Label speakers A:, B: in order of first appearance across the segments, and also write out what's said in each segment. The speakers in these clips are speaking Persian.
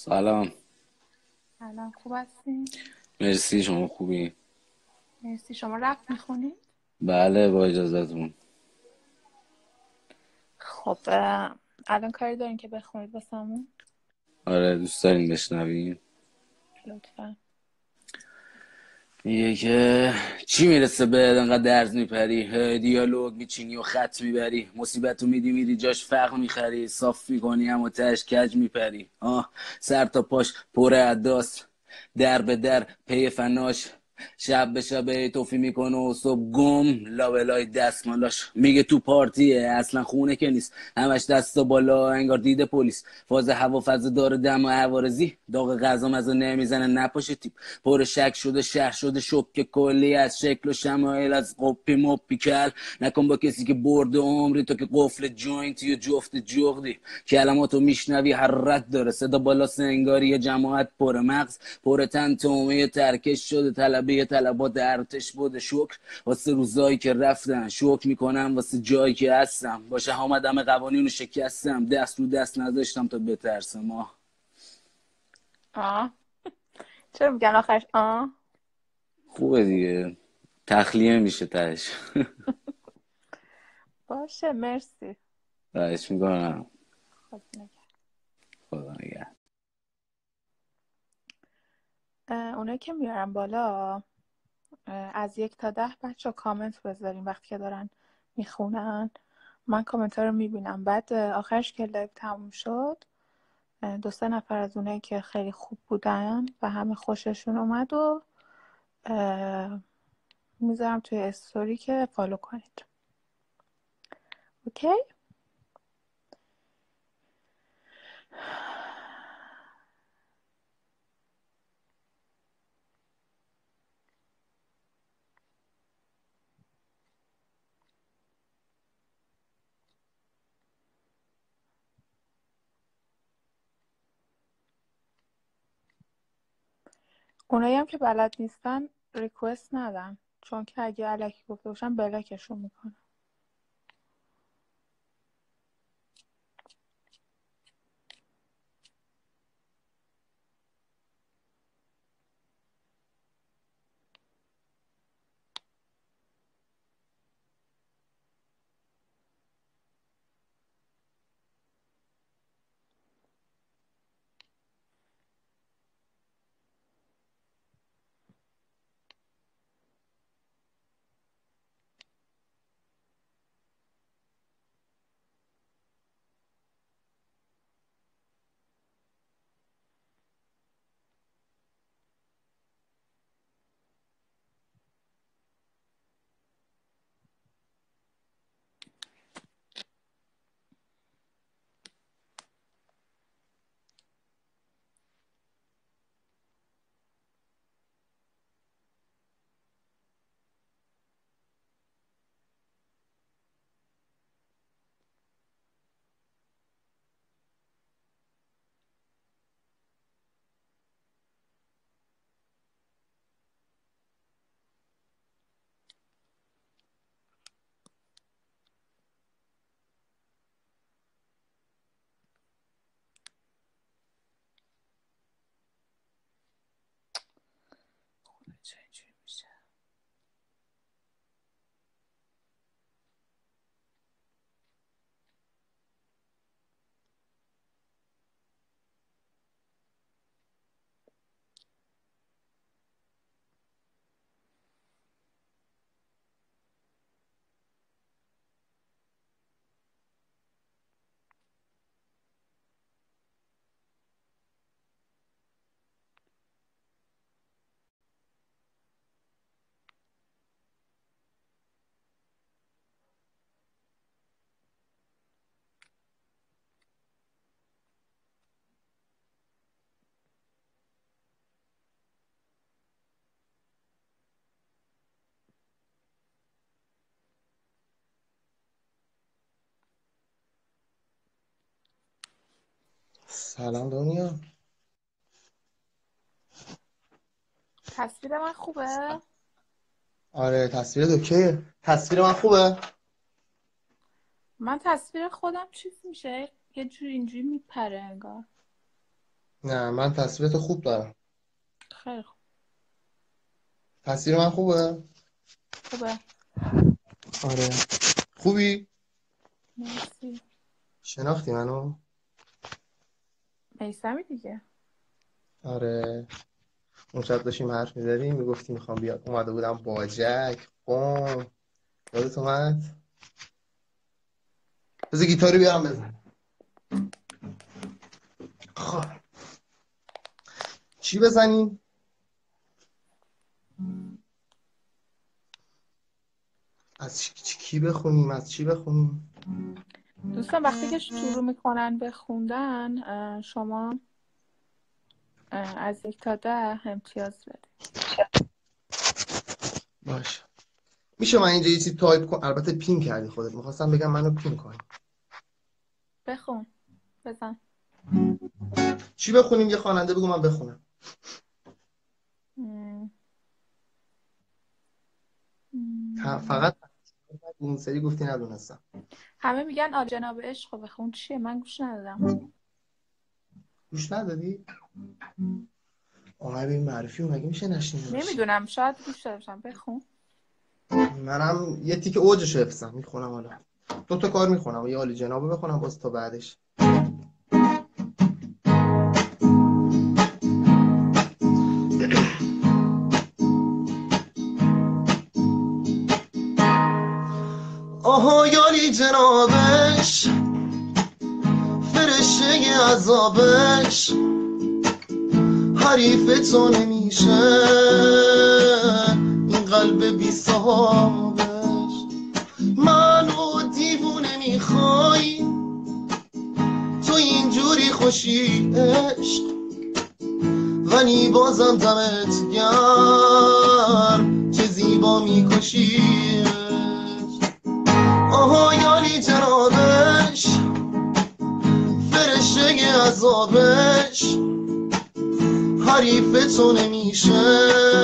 A: سلام.
B: سلام، خوب هستین؟
A: مرسی، شما خوبی؟
B: مرسی. شما رپ میخونید؟
A: بله، با اجازتون.
B: خب الان کاری دارین که بخونید واسمون؟
A: آره، دوست دارین بشنوین؟
B: لطفا.
A: میگه که چی میرسه به انقدر درز میپری، دیالوگ میچینی و خط میبری، مصیبت رو میدی جاش فقر میخری، صاف میکنی اما تش کج میپری. سر تا پاش پر عداست، در به در پی فناش، شب به شب توفی میکنه و صبح گم لابلای دستمالاش. میگه تو پارتیه اصلا خونه که نیست، همش دست و بالا انگار دیده پلیس. فاز هوا فضا داره دم و عوارضی، داغ غذا مزه نمیزنه نپاشه تیپ. پر شک شده شهر شده شک کلی از شکل و شمایل، از قپی مپی کل نکن با کسی که برده عمری تو که قفل جوینتی و جفت جغدی. کلماتو میشنوی هر رد داره، صدا بالا سنگاری یه جماعت پر مغز پر تن تومه ترکش شده، طلبه طلبات ارتش بوده. شکر واسه روزایی که رفتن، شکر میکنم واسه جایی که هستم. باشه آمدم قوانینو شکستم، دست رو دست نذاشتم تا بترسم.
B: آه چرا میگن آخرش
A: خوبه دیگه، تخلیه میشه تهش.
B: باشه، مرسی.
A: خواهش میکنم.
B: خب نگه.
A: خدا نگه.
B: اونایی که میارم بالا از 1 تا 10 بچه کامنت بذاریم وقتی که دارن میخونن. من کامنت ها رو میبینم. بعد آخرش که لایو تموم شد 2-3 نفر از اونایی که خیلی خوب بودن و همه خوششون اومد و میذارم توی استوری که فالو کنید. اوکی؟ اونایی هم که بلد نیستن ریکوست ندن، چون که اگه الکی گفته باشن بلاکشون میکنم.
A: چه اینجوری میشه؟
C: سلام دنیا.
B: تصویر من خوبه؟
C: آره تصویرت اوکیه. تصویر من خوبه.
B: من تصویر خودم چیز میشه یه جور اینجوری میپره انگار.
C: نه من تصویرت خوب دارم.
B: خیلی خوب.
C: تصویر من خوبه؟
B: خوبه.
C: آره. خوبی؟
B: مرسی.
C: شناختی منو؟
B: میسمی دیگه.
C: آره. اون شب داشتیم حرف می‌زدیم میگفتی میخوام بیاد، اومده بودم باجک قم. یادت اومد؟ بذار گیتاری بیارم بزن. خب چی بزنیم؟ از کی بخونیم؟ از چی بخونیم؟
B: دوستان وقتی که شروع میکنن به خوندن شما از 1 تا 10 امتیاز بدید.
C: باشه. میشه من اینجا یه چیزی تایپ کنم؟ البته پین کردی خودت، میخواستم بگم منو پین کنی.
B: بخون. بزن.
C: چی بخونیم؟ یه خواننده بگو من بخونم.
B: م-
C: فقط اون سری گفتی ندونستم.
B: همه میگن آل جناب عشق رو بخون. چیه؟ من گوش ندادم.
C: گوش ندادی؟ آهنگ این معرفی مگه میشه نشنیده باشی؟
B: نمیدونم، شاید گوش داده باشم. بخون.
C: منم یه تیک اوجش حفظم میخونم. حالا 2 تا کار میخونم، یه عالی جنابو بخونم باز تا بعدش. آها یالی جنابش فرشته عذابش حریف تو نمیشه این قلب بی صحابش. منو دیوونه میخوای تو اینجوری خوشی عشق، ولی بازم دمت گرم چه زیبا میکشی. آها یالی جنابش فرشته عذابش حریف تو نمیشه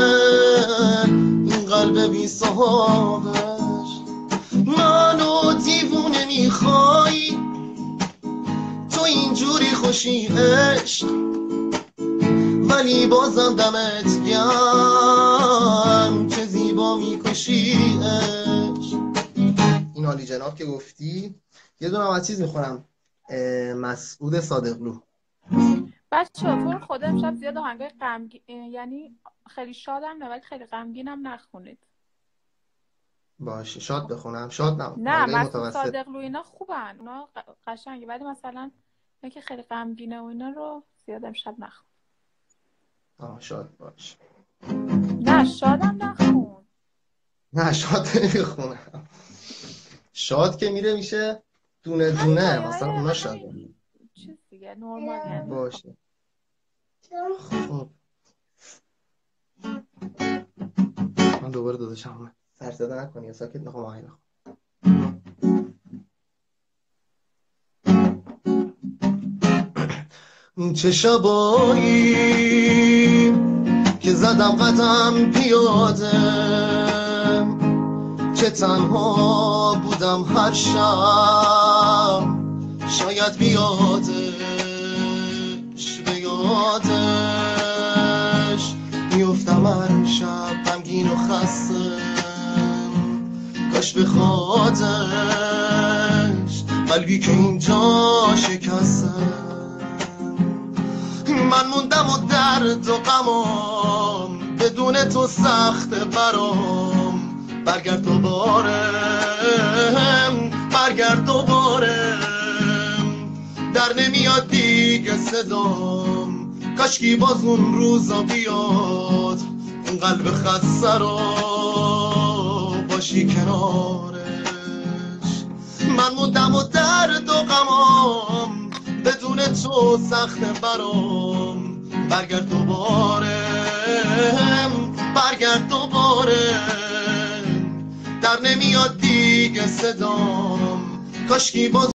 C: این قلب بی صحابش. منو دیوونه میخوای تو اینجوری خوشی عشق، ولی بازم دمت گرم چه زیبا میکشی عشق. این عالی جناب که گفتی. یه دونم از چیز میخونم، مسعود صادقلو.
B: بچه تو رو خدا امشب زیاد آهنگای غمگین، یعنی خیلی شادم نه ولی خیلی غمگینم نخونید.
C: باشه شاد بخونم؟ شاد نه،
B: نه
C: آهنگای
B: مسعود
C: متوسط.
B: صادقلو اینا خوبن، اونا قشنگه، ولی مثلا اینا که خیلی غمگینه و اینا رو زیاد امشب نخون.
C: شاد باش.
B: نه شادم نخون.
C: نه شاد نمیخونم. شاد که میره میشه دونه
B: همین
C: دونه،
B: لایه
C: مثلا
B: های
C: اونا شاد.
B: همین چیز دیگه نورمال یعنی.
C: باشه. خب من دوباره داداشم اومد. سر صدا نکنی یا ساکت، میخوام آهنگ بخونم. چه شبایی که زدم قدم پیاده، که تنها بودم هر شب، شاید بیادش به یادش میفتم هر شب غمگین و خسته، کاش به خاطرش قلبی که اینجا شکسته. من موندم و درد و غمام بدون تو سخت برام. برگرد دوباره، برگرد دوباره، در نمیاد دیگه صدام. کاشکی باز اون روزا بیاد، اون قلب خسته رو باشی کنارش. من موندم و درد و غمام بدون تو سخت برام. برگرد دوباره، برگرد دوباره، در نمیاد دیگه صدام. کاشکی باز